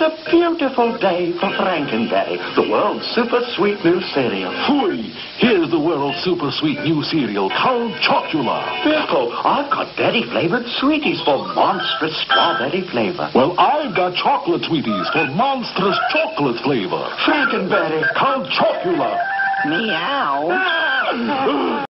a beautiful day for Frankenberry, the world's super sweet new cereal. Phooey! Here's the world's super sweet new cereal, Count Chocula. Bickle, I've got berry-flavored sweeties for monstrous strawberry flavor. Well, I've got chocolate sweeties for monstrous chocolate flavor. Frankenberry. Count Chocula. Meow.